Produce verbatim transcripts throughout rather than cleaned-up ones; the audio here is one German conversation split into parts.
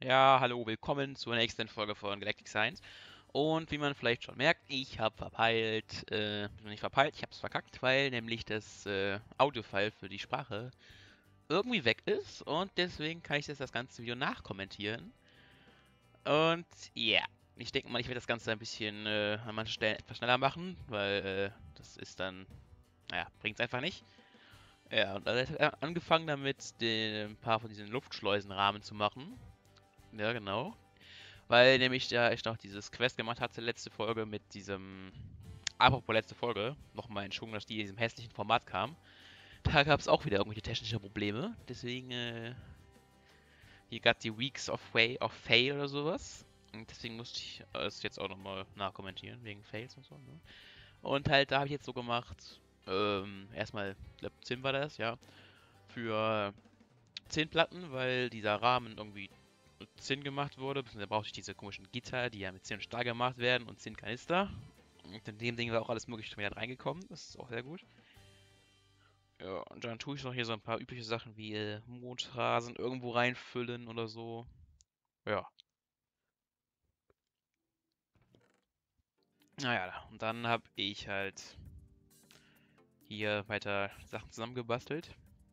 Ja, hallo, willkommen zur nächsten Folge von Galactic Science. Und wie man vielleicht schon merkt, ich habe verpeilt, äh, nicht verpeilt, ich habe es verkackt, weil nämlich das äh, Audiofile für die Sprache irgendwie weg ist und deswegen kann ich jetzt das ganze Video nachkommentieren. Und ja, ich denke mal, ich werde das Ganze ein bisschen äh, an manchen Stellen etwas schneller machen, weil äh, das ist dann, naja, bringt es einfach nicht. Ja, und dann hat er angefangen damit, den, ein paar von diesen Luftschleusenrahmen zu machen. Ja, genau. Weil nämlich ja ich noch dieses Quest gemacht hatte, letzte Folge mit diesem. Apropos letzte Folge, nochmal Entschuldigung, dass die in diesem hässlichen Format kam. Da gab es auch wieder irgendwelche technische Probleme. Deswegen, äh, hier gab die Weeks of Way of Fail oder sowas. Und deswegen musste ich es jetzt auch nochmal nachkommentieren, wegen Fails und so, ne? Und halt, da habe ich jetzt so gemacht, ähm, erstmal, ich glaube, zehn war das, ja, für zehn Platten, weil dieser Rahmen irgendwie Zinn gemacht wurde. Da brauchte ich diese komischen Gitter, die ja mit Zinn und Stahl gemacht werden und Zinn Kanister. Und in dem Ding war auch alles mögliche schon wieder reingekommen. Das ist auch sehr gut. Ja, und dann tue ich noch hier so ein paar übliche Sachen wie äh, Mondrasen irgendwo reinfüllen oder so. Ja, naja, und dann habe ich halt hier weiter Sachen zusammengebastelt.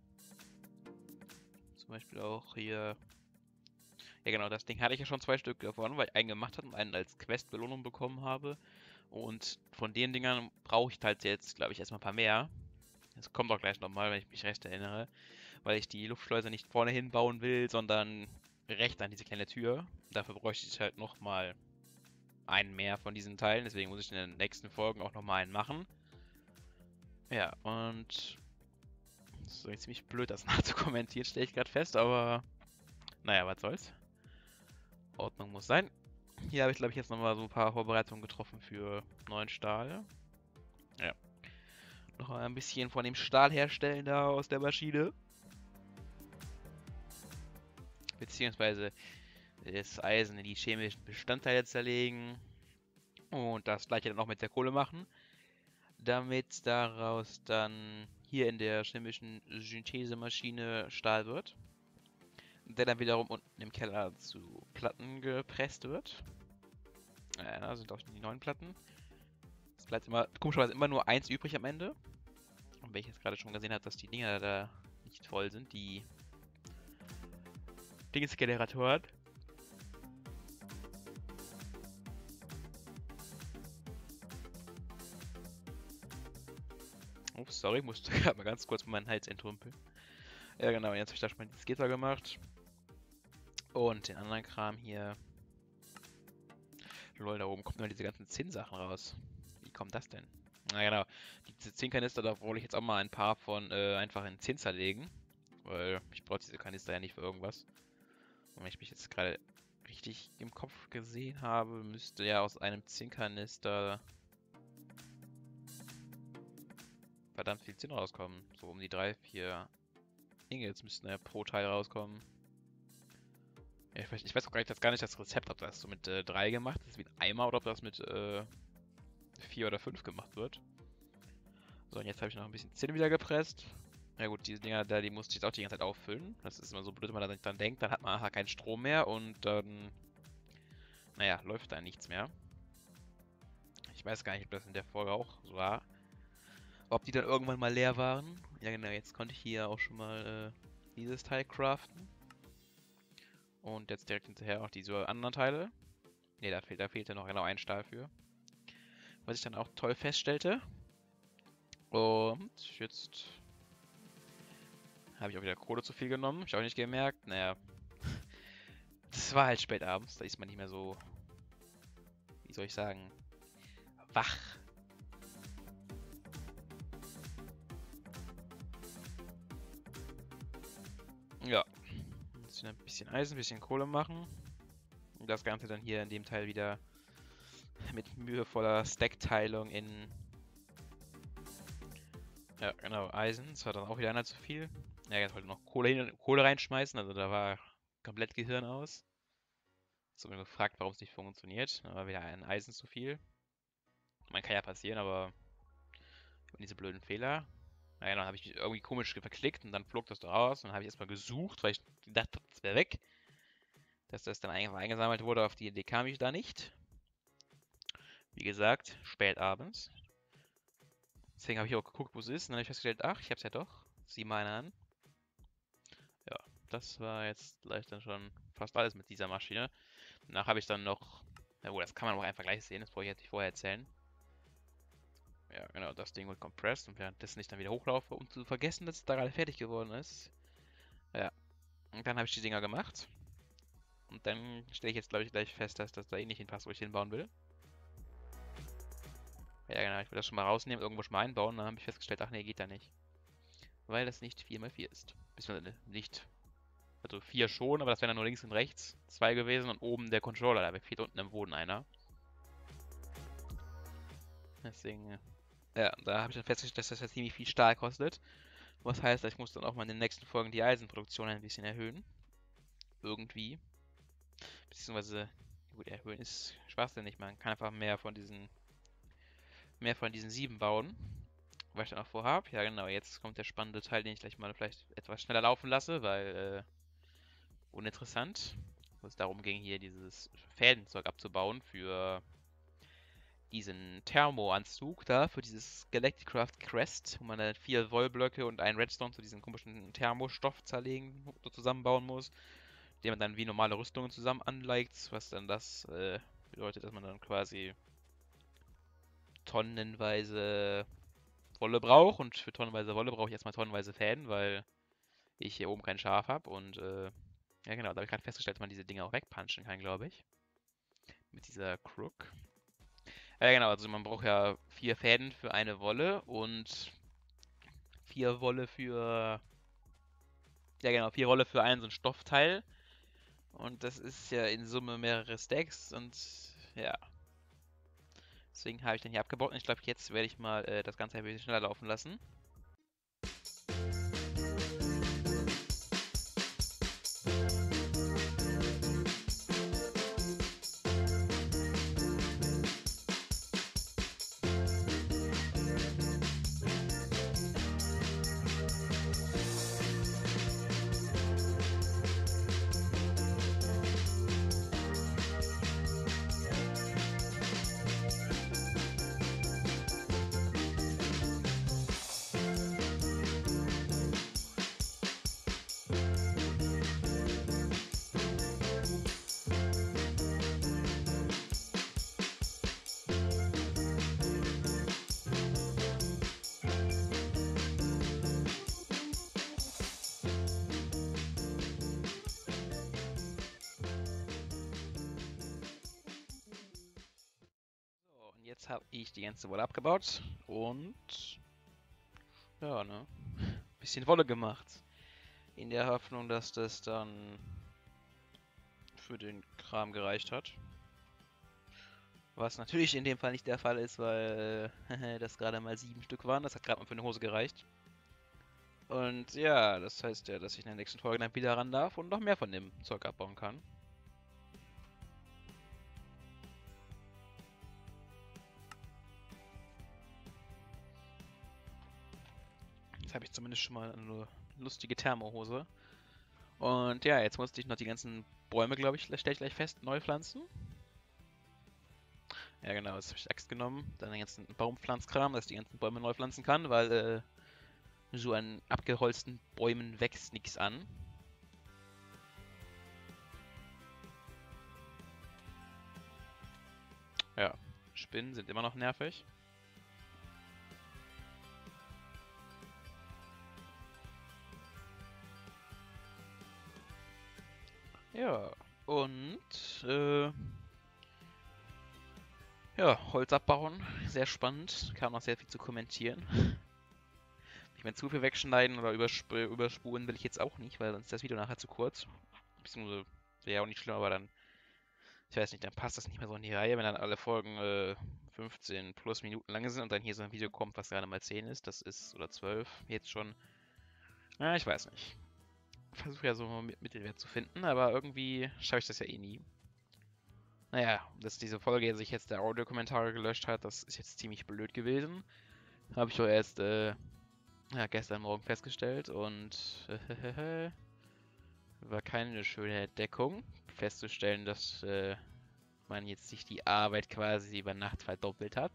Zum Beispiel auch hier. Ja, genau, das Ding hatte ich ja schon zwei Stück davon, weil ich einen gemacht habe und einen als Quest-Belohnung bekommen habe. Und von den Dingern brauche ich halt jetzt, glaube ich, erstmal ein paar mehr. Das kommt auch gleich nochmal, wenn ich mich recht erinnere. Weil ich die Luftschleuse nicht vorne hinbauen will, sondern recht an diese kleine Tür. Dafür bräuchte ich halt nochmal einen mehr von diesen Teilen. Deswegen muss ich in den nächsten Folgen auch nochmal einen machen. Ja, und das ist irgendwie ziemlich blöd, das nachzukommentieren, stelle ich gerade fest. Aber naja, was soll's. Ordnung muss sein. Hier habe ich, glaube ich, jetzt nochmal so ein paar Vorbereitungen getroffen für neuen Stahl. Ja. Noch ein bisschen von dem Stahl herstellen da aus der Maschine. Beziehungsweise das Eisen in die chemischen Bestandteile zerlegen. Und das gleiche dann auch mit der Kohle machen. Damit daraus dann hier in der chemischen Synthesemaschine Stahl wird. Der dann wiederum unten im Keller zu Platten gepresst wird. Ja, da sind auch die neuen Platten. Es bleibt immer, komischerweise immer nur eins übrig am Ende. Und wenn ich jetzt gerade schon gesehen habe, dass die Dinger da nicht voll sind, die Dingsgeneratoren. Ups, sorry, musste gerade mal ganz kurz meinen Hals entrümpeln. Ja genau, jetzt habe ich da schon mal dieses Gitter gemacht. Und den anderen Kram hier. Lol, da oben kommen nur diese ganzen Zinnsachen raus. Wie kommt das denn? Na genau, diese Zinnkanister, da wollte ich jetzt auch mal ein paar von äh, einfach in Zinn zerlegen. Weil ich brauche diese Kanister ja nicht für irgendwas. Und wenn ich mich jetzt gerade richtig im Kopf gesehen habe, müsste ja aus einem Zinnkanister verdammt viel Zinn rauskommen. So um die drei, vier Ingots müssten ja pro Teil rauskommen. Ja, ich, weiß, ich weiß auch gar nicht, das gar nicht das Rezept, ob das so mit äh, drei gemacht ist wie ein Eimer oder ob das mit äh, vier oder fünf gemacht wird. So, und jetzt habe ich noch ein bisschen Zinn wieder gepresst. Ja gut, diese Dinger da, die musste ich jetzt auch die ganze Zeit auffüllen. Das ist immer so blöd, wenn man da dran denkt, dann hat man nachher keinen Strom mehr und dann, naja, läuft da nichts mehr. Ich weiß gar nicht, ob das in der Folge auch so war. Ob die dann irgendwann mal leer waren. Ja genau, jetzt konnte ich hier auch schon mal äh, dieses Teil craften. Und jetzt direkt hinterher auch diese anderen Teile. Ne, da fehlt, da fehlte noch genau ein Stahl für. Was ich dann auch toll feststellte. Und jetzt habe ich auch wieder Kohle zu viel genommen. Hab ich auch nicht gemerkt. Naja, das war halt spät abends. Da ist man nicht mehr so, wie soll ich sagen, wach. Ja, jetzt ein bisschen Eisen, ein bisschen Kohle machen. Und das Ganze dann hier in dem Teil wieder mit mühevoller Stackteilung in. Ja, genau, Eisen. Das war dann auch wieder einer zu viel. Ja, jetzt wollte noch Kohle, hin, Kohle reinschmeißen, also da war komplett Gehirn aus. So mir gefragt, warum es nicht funktioniert. Da war wieder ein Eisen zu viel. Man kann ja passieren, aber diese blöden Fehler. Naja, dann habe ich mich irgendwie komisch verklickt und dann flog das da raus. Und dann habe ich erstmal gesucht, weil ich dachte, das wäre weg. dass das dann einfach eingesammelt wurde. Auf die Idee kam ich da nicht. Wie gesagt, spät abends. Deswegen habe ich auch geguckt, wo es ist. Und dann habe ich festgestellt, ach, ich habe es ja doch. Sieh mal eine an. Ja, das war jetzt gleich dann schon fast alles mit dieser Maschine. Danach habe ich dann noch... Na gut, das kann man auch einfach gleich sehen. Das brauche ich jetzt nicht vorher erzählen. Ja, genau, das Ding wird compressed und währenddessen ich dann wieder hochlaufe, um zu vergessen, dass es da gerade fertig geworden ist. Ja, und dann habe ich die Dinger gemacht. Und dann stelle ich jetzt, glaube ich, gleich fest, dass das da eh nicht hinpasst, wo ich hinbauen will. Ja, genau, ich will das schon mal rausnehmen, irgendwo schon mal einbauen. Dann habe ich festgestellt, ach nee, geht da nicht. Weil das nicht vier mal vier ist. Beziehungsweise nicht. Also vier schon, aber das wären dann nur links und rechts zwei gewesen und oben der Controller. Da fehlt unten im Boden einer. Deswegen, ja, da habe ich dann festgestellt, dass das ja ziemlich viel Stahl kostet. Was heißt, ich muss dann auch mal in den nächsten Folgen die Eisenproduktion ein bisschen erhöhen. Irgendwie. Beziehungsweise, gut, erhöhen ist schwachsinnig. Man kann einfach mehr von diesen, mehr von diesen sieben bauen. Was ich dann auch vorhabe. Ja, genau, jetzt kommt der spannende Teil, den ich gleich mal vielleicht etwas schneller laufen lasse, weil, äh, uninteressant. Wo es darum ging, hier dieses Fädenzeug abzubauen für diesen Thermoanzug da, für dieses Galacticraft Crest, wo man dann vier Wollblöcke und einen Redstone zu diesem komischen Thermostoff zerlegen, so zusammenbauen muss, den man dann wie normale Rüstungen zusammen anlegt, was dann das äh, bedeutet, dass man dann quasi tonnenweise Wolle braucht und für tonnenweise Wolle brauche ich erstmal tonnenweise Fäden, weil ich hier oben kein Schaf habe und äh, ja genau, da habe ich gerade festgestellt, dass man diese Dinge auch wegpunchen kann, glaube ich. Mit dieser Crook. Ja genau, also man braucht ja vier Fäden für eine Wolle und vier Wolle für... Ja genau, vier Wolle für einen so ein Stoffteil. Und das ist ja in Summe mehrere Stacks und ja. Deswegen habe ich den hier abgebaut und ich glaube, jetzt werde ich mal äh, das Ganze ein bisschen schneller laufen lassen. So, und jetzt habe ich die ganze Wolle abgebaut und ja, ne, bisschen Wolle gemacht. In der Hoffnung, dass das dann für den Kram gereicht hat. Was natürlich in dem Fall nicht der Fall ist, weil äh, das gerade mal sieben Stück waren. Das hat gerade mal für eine Hose gereicht. Und ja, das heißt ja, dass ich in der nächsten Folge dann wieder ran darf und noch mehr von dem Zeug abbauen kann. Jetzt habe ich zumindest schon mal eine lustige Thermohose. Und ja, jetzt musste ich noch die ganzen Bäume, glaube ich, stelle ich gleich fest, neu pflanzen. Ja genau, jetzt habe ich Axt genommen, dann den ganzen Baumpflanzkram, dass ich die ganzen Bäume neu pflanzen kann, weil äh, so an abgeholzten Bäumen wächst nichts an. Ja, Spinnen sind immer noch nervig. Ja, und äh, ja, Holz abbauen, sehr spannend, kann auch sehr viel zu kommentieren. Ich meine, zu viel wegschneiden oder übersp überspulen will ich jetzt auch nicht, weil sonst ist das Video nachher zu kurz. Beziehungsweise wäre ja auch nicht schlimm, aber dann, ich weiß nicht, dann passt das nicht mehr so in die Reihe, wenn dann alle Folgen äh, fünfzehn plus Minuten lang sind und dann hier so ein Video kommt, was gerade mal zehn ist, das ist, oder zwölf, jetzt schon. Ja, ich weiß nicht. Ich versuche ja so einen Mittelwert zu finden, aber irgendwie schaffe ich das ja eh nie. Naja, dass diese Folge sich jetzt der Audiokommentar gelöscht hat, das ist jetzt ziemlich blöd gewesen. Habe ich doch erst äh, ja, gestern Morgen festgestellt und äh, war keine schöne Entdeckung. festzustellen, dass äh, man jetzt sich die Arbeit quasi über Nacht verdoppelt hat.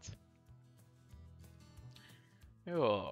Ja.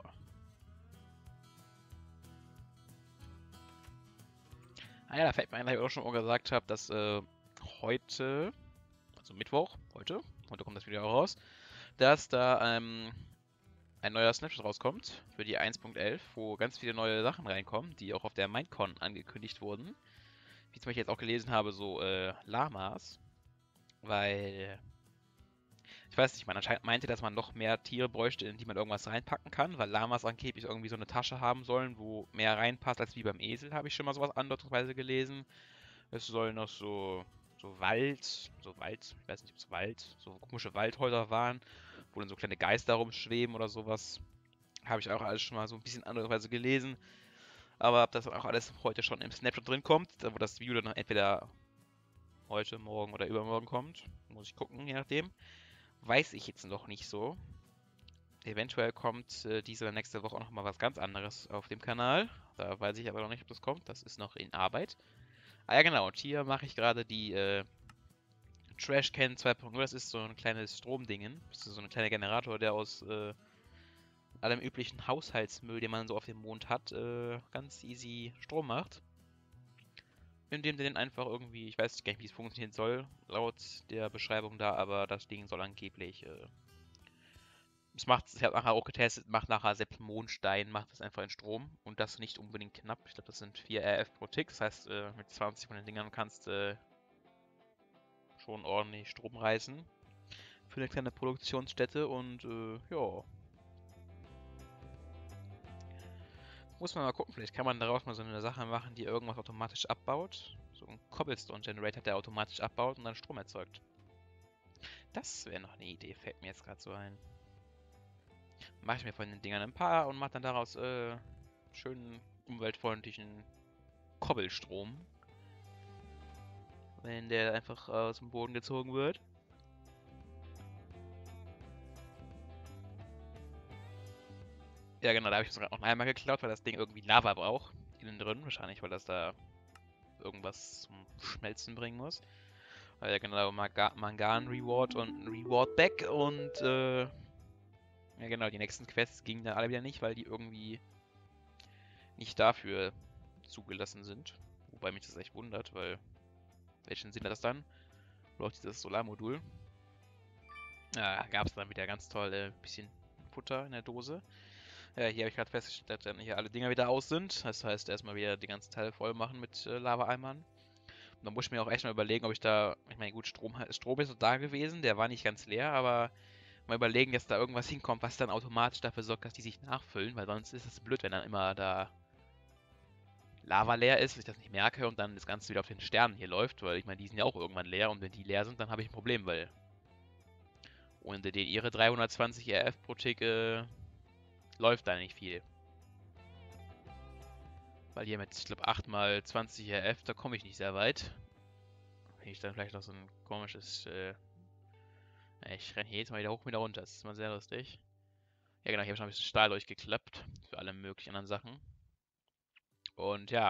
Ah ja, da fällt mir ein, dass ich auch schon mal gesagt habe, dass äh, heute, also Mittwoch, heute, heute kommt das Video auch raus, dass da ähm, ein neuer Snapshot rauskommt für die eins Punkt elf, wo ganz viele neue Sachen reinkommen, die auch auf der Minecon angekündigt wurden. Wie zum Beispiel jetzt auch gelesen habe, so äh, Lamas, weil ich weiß nicht, man anscheinend meinte, dass man noch mehr Tiere bräuchte, in die man irgendwas reinpacken kann, weil Lamas angeblich irgendwie so eine Tasche haben sollen, wo mehr reinpasst als wie beim Esel, habe ich schon mal sowas andeutungsweise gelesen. Es soll noch so, so Wald, so Wald, ich weiß nicht, ob es Wald, so komische Waldhäuser waren, wo dann so kleine Geister rumschweben oder sowas. Habe ich auch alles schon mal so ein bisschen andererweise gelesen. Aber ob das auch alles heute schon im Snapchat drin kommt, wo das Video dann entweder heute, morgen oder übermorgen kommt, muss ich gucken, je nachdem. Weiß ich jetzt noch nicht so. Eventuell kommt äh, diese oder nächste Woche auch noch mal was ganz anderes auf dem Kanal. Da weiß ich aber noch nicht, ob das kommt. Das ist noch in Arbeit. Ah ja, genau. Und hier mache ich gerade die äh, Trashcan zwei Punkt null. Das ist so ein kleines Stromdingen. Das ist so ein kleiner Generator, der aus äh, allem üblichen Haushaltsmüll, den man so auf dem Mond hat, äh, ganz easy Strom macht. Indem der den einfach irgendwie, ich weiß gar nicht, wie es funktionieren soll, laut der Beschreibung da, aber das Ding soll angeblich, äh, es macht, ich habe nachher auch getestet, macht nachher selbst Mondstein, macht das einfach in Strom und das nicht unbedingt knapp. Ich glaube, das sind vier R F pro Tick, das heißt, äh, mit zwanzig von den Dingern kannst du äh, schon ordentlich Strom reißen für eine kleine Produktionsstätte und äh, ja. Muss man mal gucken, vielleicht kann man daraus mal so eine Sache machen, die irgendwas automatisch abbaut. So ein Cobblestone Generator, der automatisch abbaut und dann Strom erzeugt. Das wäre noch eine Idee, fällt mir jetzt gerade so ein. Mache ich mir von den Dingern ein paar und mache dann daraus äh, schönen umweltfreundlichen Kobbelstrom. Wenn der einfach aus dem Boden gezogen wird. Ja genau, da habe ich es gerade noch einmal geklaut, weil das Ding irgendwie Lava braucht. Innen drin, wahrscheinlich, weil das da irgendwas zum Schmelzen bringen muss. Weil ja genau, Mangan Reward und ein Reward Back und äh, ja genau, die nächsten Quests gingen dann alle wieder nicht, weil die irgendwie nicht dafür zugelassen sind. Wobei mich das echt wundert, weil welchen Sinn hat das dann? Braucht dieses Solarmodul. Ja, gab es dann wieder ganz toll ein äh, bisschen Futter in der Dose. Ja, hier habe ich gerade festgestellt, dass dann hier alle Dinger wieder aus sind. Das heißt, erstmal wieder die ganzen Teile voll machen mit äh, Lava-Eimern. Und dann muss ich mir auch echt mal überlegen, ob ich da, ich meine gut, Strom, Strom ist so da gewesen, der war nicht ganz leer, aber mal überlegen, dass da irgendwas hinkommt, was dann automatisch dafür sorgt, dass die sich nachfüllen, weil sonst ist es blöd, wenn dann immer da Lava leer ist, ich das nicht merke und dann das Ganze wieder auf den Sternen hier läuft, weil ich meine, die sind ja auch irgendwann leer und wenn die leer sind, dann habe ich ein Problem, weil ohne den ihre dreihundertzwanzig R F pro Tick äh, läuft da nicht viel. Weil hier mit, ich glaube, acht mal zwanzig R F, da komme ich nicht sehr weit. Wenn ich dann vielleicht noch so ein komisches, äh, ich renne hier jetzt mal wieder hoch und wieder runter, das ist mal sehr lustig. Ja genau, ich habe schon ein bisschen Stahl durchgeklappt, für alle möglichen anderen Sachen. Und ja.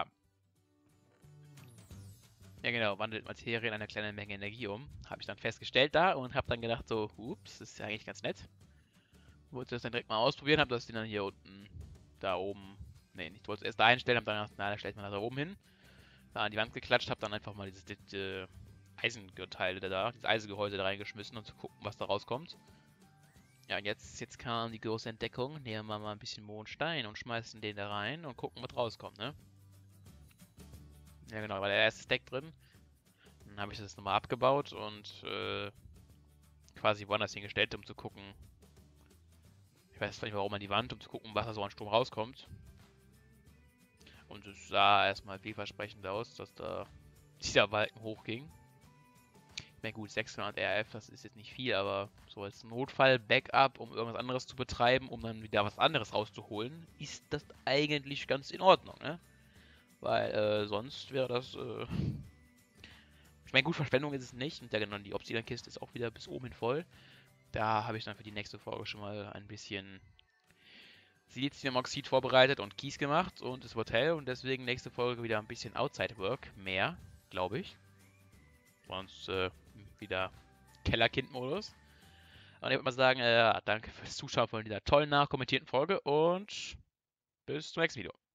Ja genau, wandelt Materie in eine kleine Menge Energie um. Habe ich dann festgestellt da und habe dann gedacht so, ups, das ist ja eigentlich ganz nett. Wollte das dann direkt mal ausprobieren, habe das Ding dann hier unten, da oben, ne, ich wollte es erst da einstellen, habe dann gedacht, na, da stellt man das da oben hin. Da an die Wand geklatscht, habe dann einfach mal dieses, dieses äh, Eisenteile da, dieses Eisengehäuse da reingeschmissen und zu gucken, was da rauskommt. Ja, und jetzt, jetzt kam die große Entdeckung. Nehmen wir mal ein bisschen Mondstein und schmeißen den da rein und gucken, was rauskommt, ne? Ja, genau, weil der erste Stack drin. Dann habe ich das nochmal abgebaut und äh, quasi woanders hingestellt, um zu gucken. Ich weiß nicht warum an die Wand, um zu gucken, was da so an Strom rauskommt. Und es sah erstmal vielversprechend aus, dass da dieser Balken hochging. Na gut, sechshundert R F, das ist jetzt nicht viel, aber so als Notfall-Backup, um irgendwas anderes zu betreiben, um dann wieder was anderes rauszuholen, ist das eigentlich ganz in Ordnung, ne? Weil äh, sonst wäre das, äh ich meine, gut, Verschwendung ist es nicht. Und ja genau, die Obsidian-Kiste ist auch wieder bis oben hin voll. Da habe ich dann für die nächste Folge schon mal ein bisschen Siliziumoxid vorbereitet und Kies gemacht und das Hotel. Und deswegen nächste Folge wieder ein bisschen Outside Work, mehr, glaube ich. Sonst äh, wieder Kellerkind-Modus. Und ich würde mal sagen, äh, danke fürs Zuschauen von dieser tollen nachkommentierten Folge und bis zum nächsten Video.